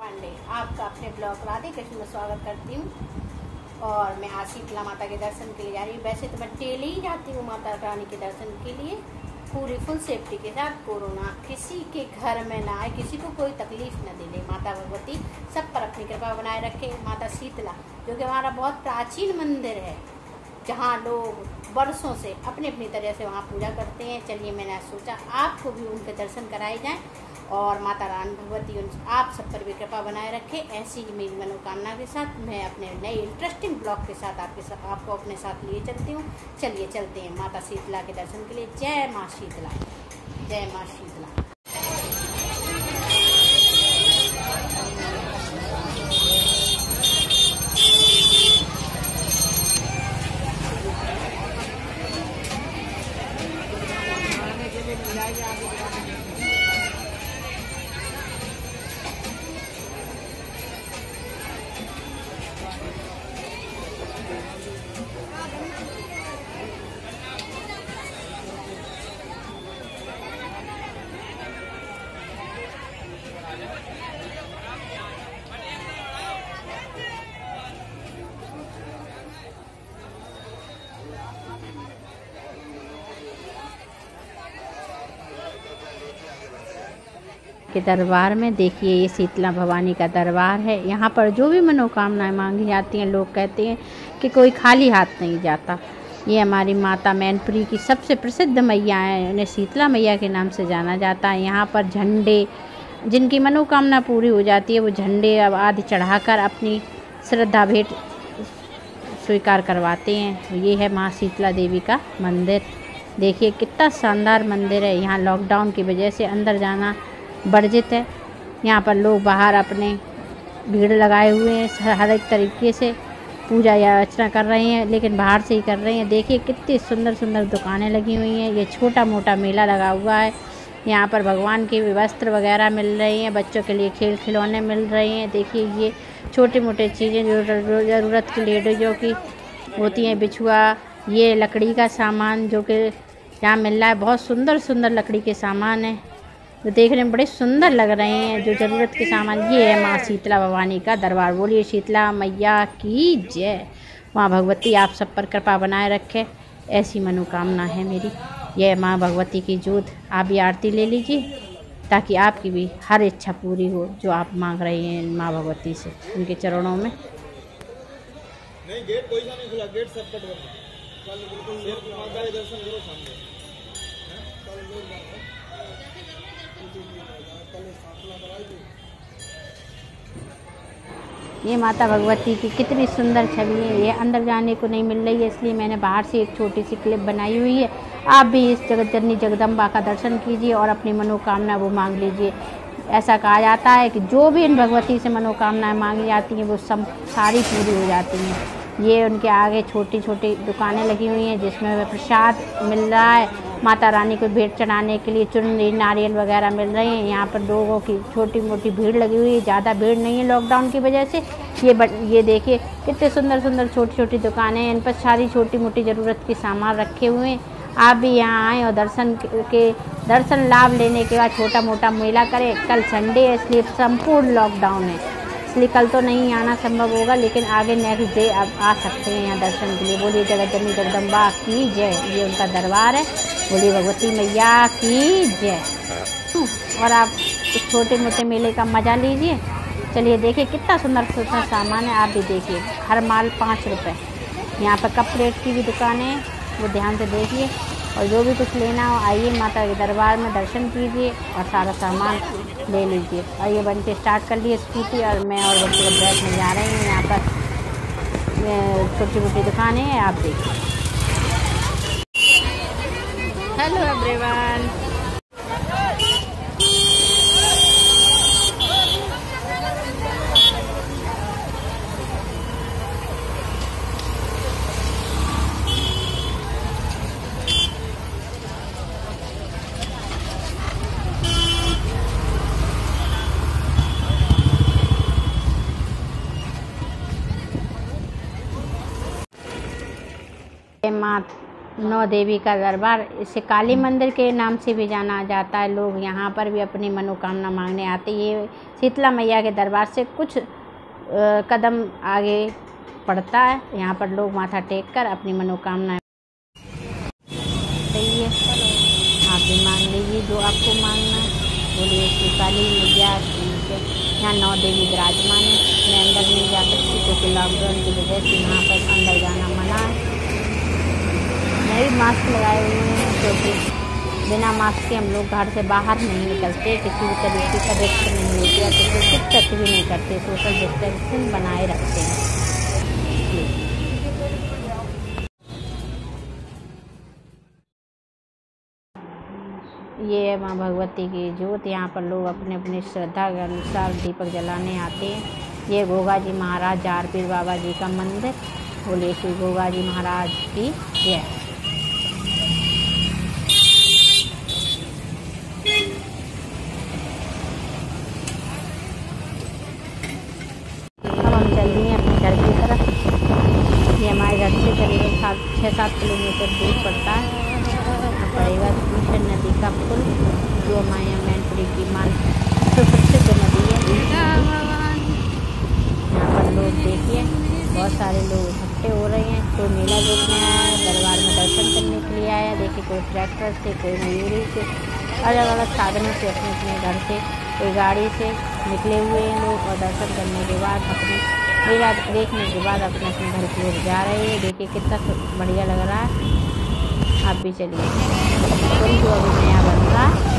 पांडे आपका अपने ब्लॉग राधे कृष्ण में स्वागत करती हूँ। और मैं आज शीतला माता के दर्शन के लिए जा रही हूँ। वैसे तो मैं डेली ही जाती हूँ माता रानी के दर्शन के लिए, पूरी फुल सेफ्टी के साथ। कोरोना किसी के घर में ना आए, किसी को कोई तकलीफ न दे। माता भगवती सब पर अपनी कृपा बनाए रखे। माता शीतला जो कि हमारा बहुत प्राचीन मंदिर है, जहाँ लोग वर्षों से अपनी अपनी तरह से वहाँ पूजा करते हैं। चलिए मैंने सोचा आपको भी उनके दर्शन कराए जाएं और माता रानी भगवती आप सब पर भी कृपा बनाए रखे। ऐसी ही मेरी मनोकामना के साथ मैं अपने नए इंटरेस्टिंग ब्लॉग के साथ आपको अपने साथ लिए चलती हूँ। चलिए चलते हैं माता शीतला के दर्शन के लिए। जय माँ शीतला, जय माँ शीतला। के दरबार में देखिए, ये शीतला भवानी का दरबार है। यहाँ पर जो भी मनोकामनाएं मांगी जाती हैं, लोग कहते हैं कि कोई खाली हाथ नहीं जाता। ये हमारी माता मैनपुरी की सबसे प्रसिद्ध मैया है, उन्हें शीतला मैया के नाम से जाना जाता है। यहाँ पर झंडे, जिनकी मनोकामना पूरी हो जाती है, वो झंडे अब आदि चढ़ाकर अपनी श्रद्धा भेंट स्वीकार करवाते हैं। ये है माँ शीतला देवी का मंदिर। देखिए कितना शानदार मंदिर है। यहाँ लॉकडाउन की वजह से अंदर जाना वर्जित है। यहाँ पर लोग बाहर अपने भीड़ लगाए हुए हैं, हर एक तरीके से पूजा या अर्चना कर रहे हैं, लेकिन बाहर से ही कर रहे हैं। देखिए कितनी सुंदर सुंदर दुकानें लगी हुई हैं। ये छोटा मोटा मेला लगा हुआ है। यहाँ पर भगवान के वस्त्र वगैरह मिल रहे हैं, बच्चों के लिए खेल खिलौने मिल रहे हैं। देखिए ये छोटी मोटी चीज़ें जो ज़रूरत की लेडीज़ों की होती हैं, बिछुआ, ये लकड़ी का सामान जो कि यहाँ मिल रहा है। बहुत सुंदर सुंदर लकड़ी के सामान हैं जो देखने में बड़े सुंदर लग रहे हैं, जो ज़रूरत के सामान। ये है माँ शीतला भवानी का दरबार। बोलिए शीतला मैया की जय। माँ भगवती आप सब पर कृपा बनाए रखे, ऐसी मनोकामना है मेरी। यह माँ भगवती की जोत। आप भी आरती ले लीजिए ताकि आपकी भी हर इच्छा पूरी हो जो आप मांग रहे हैं माँ भगवती से, उनके चरणों में। नहीं, गेट कोई सा नहीं खुला, गेट सब कट बंद है। कल बिल्कुल माता के दर्शन करो सामने। ये माता भगवती की कितनी सुंदर छवि है। ये अंदर जाने को नहीं मिल रही है, इसलिए मैंने बाहर से एक छोटी सी क्लिप बनाई हुई है। आप भी इस जगत जननी जगदम्बा का दर्शन कीजिए और अपनी मनोकामना वो मांग लीजिए। ऐसा कहा जाता है कि जो भी इन भगवती से मनोकामनाएं मांगी जाती हैं वो सब सारी पूरी हो जाती हैं। ये उनके आगे छोटी छोटी दुकानें लगी हुई हैं जिसमें प्रसाद मिल रहा है। माता रानी को भेंट चढ़ाने के लिए चुनरी, नारियल वगैरह मिल रहे हैं। यहाँ पर लोगों की छोटी मोटी भीड़ लगी हुई है, ज़्यादा भीड़ नहीं है लॉकडाउन की वजह से। ये देखिए कितने सुंदर सुंदर छोटी छोटी दुकानें हैं, इन पर सारी छोटी मोटी ज़रूरत के सामान रखे हुए हैं। आप भी यहाँ आएँ और दर्शन लाभ लेने के बाद छोटा मोटा मेला करें। कल संडे है इसलिए संपूर्ण लॉकडाउन है, इसलिए कल तो नहीं आना संभव होगा, लेकिन आगे नेक्स्ट डे आप आ सकते हैं यहाँ दर्शन के लिए। बोलिए जगत जननी जगदम्बा की जय। ये उनका दरबार है। बोलिए भगवती मैया की जय। और आप इस छोटे मोटे मेले का मज़ा लीजिए। चलिए देखिए कितना सुंदर सुंदर सामान है। आप भी देखिए, हर माल 5 रुपये। यहाँ पर कप प्लेट की भी दुकान है, वो ध्यान से देखिए। और जो भी कुछ लेना हो आइए माता के दरबार में दर्शन कीजिए और सारा सामान ले लीजिए। और ये बंटे स्टार्ट कर लिए स्कूटी, और मैं और बच्चे को ब्रेक में जा रहे हैं। यहाँ पर छोटी मोटी दुकानें हैं, आप देखिए। Hello everyone. माँ नौ देवी का दरबार, इसे काली मंदिर के नाम से भी जाना जाता है। लोग यहाँ पर भी अपनी मनोकामना मांगने आते हैं। ये शीतला मैया के दरबार से कुछ कदम आगे पड़ता है। यहाँ पर लोग माथा टेक कर अपनी मनोकामना सही है, आप भी मांग लीजिए जो आपको मांगना है। बोलिए श्री काली मैया। यहाँ 9 देवी विराजमान है। मैं अंदर नहीं जा सकती क्योंकि लॉकडाउन की वजह से यहाँ पर अंदर जाना मना है। मैं भी मास्क लगाए हुए हैं क्योंकि बिना मास्क के हम लोग घर से बाहर नहीं निकलते, किसी भी तरीके का रिस्क नहीं लेते या किसी से टच भी नहीं करते, सोशल डिस्टेंसिंग बनाए रखते हैं। ये है माँ भगवती की जोत। यहाँ पर लोग अपने अपने श्रद्धा के अनुसार दीपक जलाने आते हैं। ये गोगा जी महाराज जार पीर बाबा जी का मंदिर। बोलिए श्री गोगा जी महाराज की जय। अब हम चल रही हैं अपने घर की तरफ। ये हमारे घर से करीबन 6-7 किलोमीटर दूर पड़ता है। पड़ेगा कृष्ण नदी का पुल, जो हमारे यहाँ मैनपुरी की मान सुप्रसिद्ध नदी है। यहाँ पर लोग देखिए बहुत सारे लोग इकट्ठे हो रहे हैं। कोई मेला देखने आया है, दरबार में दर्शन करने के लिए आया है। देखिए कोई ट्रैक्टर से, कोई मयूरी से, अलग अलग साधनों से अपने अपने घर से, कोई गाड़ी से निकले हुए हैं लोग। और दर्शन करने के बाद अपने मेला देखने के बाद अपने अपने घर की ओर जा रहे हैं। देखिए कितना बढ़िया लग रहा है। आप भी चलिए, जो अभी नया बन रहा है।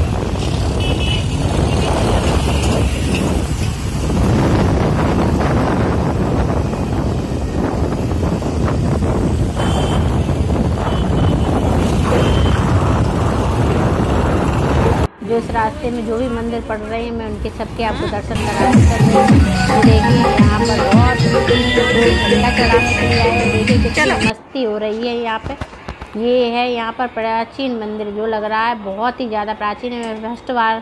जो इस रास्ते में जो भी मंदिर पड़ रहे हैं, मैं उनके सबके आपको दर्शन कराने कर रही हूँ। देखिए यहाँ पर बहुत झंडा चढ़ाने के लिए आए। देखिए कितनी मस्ती हो रही है यहाँ पे। ये है यहाँ पर प्राचीन मंदिर, जो लग रहा है बहुत ही ज़्यादा प्राचीन है। मैं फर्स्ट बार,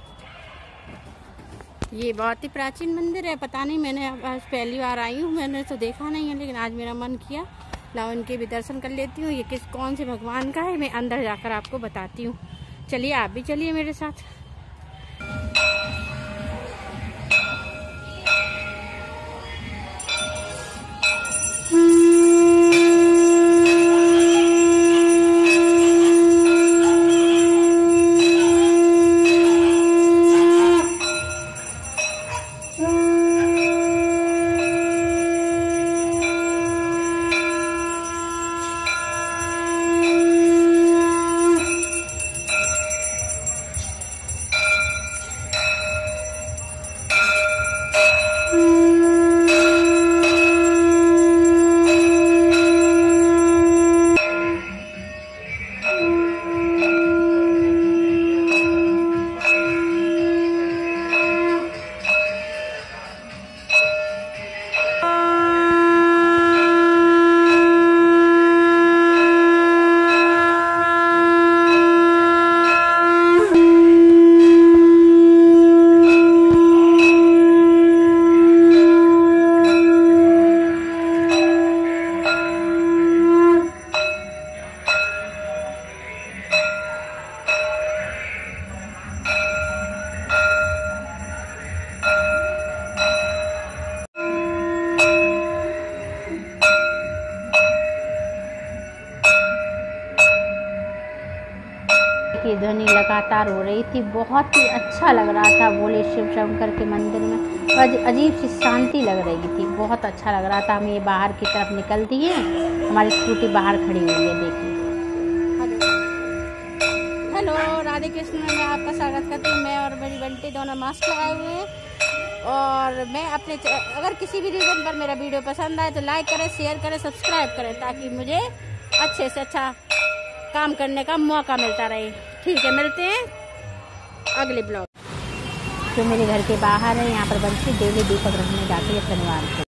ये बहुत ही प्राचीन मंदिर है। पता नहीं, मैंने आज पहली बार आई हूँ, मैंने तो देखा नहीं है, लेकिन आज मेरा मन किया लाओ इनके भी दर्शन कर लेती हूँ। ये कौन से भगवान का है, मैं अंदर जाकर आपको बताती हूँ। चलिए आप भी चलिए मेरे साथ। की ध्वनि लगातार हो रही थी। बहुत ही अच्छा लग रहा था। बोले शिव शंकर के मंदिर में अजीब सी शांति लग रही थी। बहुत अच्छा लग रहा था। हम ये बाहर की तरफ निकल दिए। हमारी स्कूटी बाहर खड़ी हुई है, देखिए। हेलो, राधे कृष्ण में मैं आपका स्वागत करती हूँ। मैं और मेरी बंटी दोनों मास्क लगाए हुए हैं। और मैं अपने अगर किसी भी रीज़न पर मेरा वीडियो पसंद आए तो लाइक करें, शेयर करें, सब्सक्राइब करें, ताकि मुझे अच्छे से अच्छा काम करने का मौका मिलता रहे। ठीक है, मिलते हैं अगले ब्लॉग। जो मेरे घर के बाहर है, यहाँ पर बंसी डेली दीपक रखने जाती है शनिवार को।